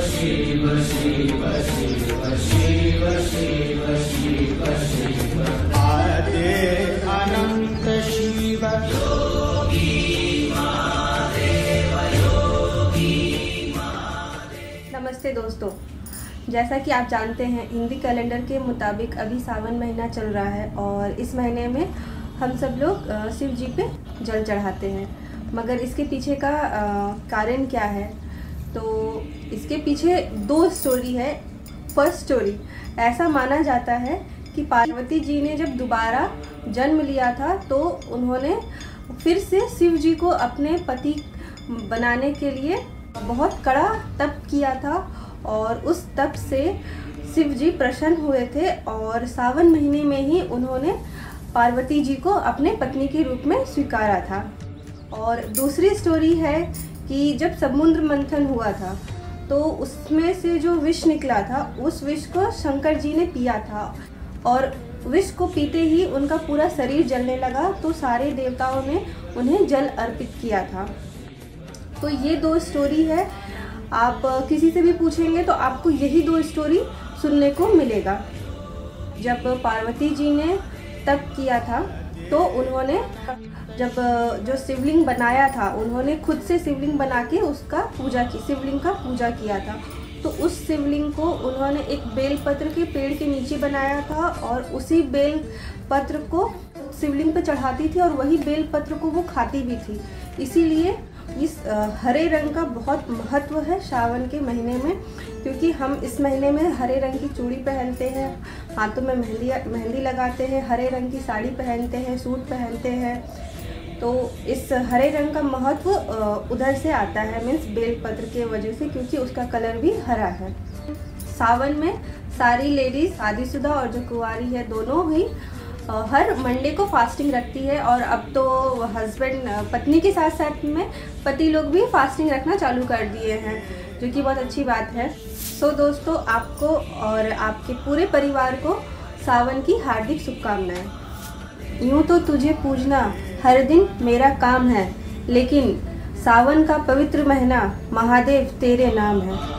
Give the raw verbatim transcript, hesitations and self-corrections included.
शिव शिव शिव शिव शिव शिव शिव आदे अनंत शिव योगी महादेव योगी महादेव। नमस्ते दोस्तों, जैसा कि आप जानते हैं हिंदी कैलेंडर के मुताबिक अभी सावन महीना चल रहा है और इस महीने में हम सब लोग शिव जी पे जल चढ़ाते हैं। मगर इसके पीछे का कारण क्या है, तो इसके पीछे दो स्टोरी है। फर्स्ट स्टोरी, ऐसा माना जाता है कि पार्वती जी ने जब दोबारा जन्म लिया था तो उन्होंने फिर से शिव जी को अपने पति बनाने के लिए बहुत कड़ा तप किया था और उस तप से शिव जी प्रसन्न हुए थे और सावन महीने में ही उन्होंने पार्वती जी को अपने पत्नी के रूप में स्वीकारा था। और दूसरी स्टोरी है कि जब समुद्र मंथन हुआ था तो उसमें से जो विष निकला था उस विष को शंकर जी ने पिया था और विष को पीते ही उनका पूरा शरीर जलने लगा, तो सारे देवताओं ने उन्हें जल अर्पित किया था। तो ये दो स्टोरी है। आप किसी से भी पूछेंगे तो आपको यही दो स्टोरी सुनने को मिलेगा। जब पार्वती जी ने तप किया था तो उन्होंने जब जो शिवलिंग बनाया था उन्होंने खुद से शिवलिंग बना के उसका पूजा की, शिवलिंग का पूजा किया था। तो उस शिवलिंग को उन्होंने एक बेलपत्र के पेड़ के नीचे बनाया था और उसी बेल पत्र को शिवलिंग पे चढ़ाती थी और वही बेल पत्र को वो खाती भी थी। इसीलिए इस हरे रंग का बहुत महत्व है सावन के महीने में, क्योंकि हम इस महीने में हरे रंग की चूड़ी पहनते हैं, हाथों में मेहंदी मेहंदी लगाते हैं, हरे रंग की साड़ी पहनते हैं, सूट पहनते हैं। तो इस हरे रंग का महत्व उधर से आता है, मीन्स बेलपत्र के वजह से, क्योंकि उसका कलर भी हरा है। सावन में सारी लेडीज, शादीशुदा और जो कुंवारी है दोनों ही हर मंडे को फास्टिंग रखती है और अब तो हस्बैंड पत्नी के साथ साथ में पति लोग भी फास्टिंग रखना चालू कर दिए हैं, जो कि बहुत अच्छी बात है। सो दोस्तों, आपको और आपके पूरे परिवार को सावन की हार्दिक शुभकामनाएं। यूँ तो तुझे पूजना हर दिन मेरा काम है, लेकिन सावन का पवित्र महीना महादेव तेरे नाम है।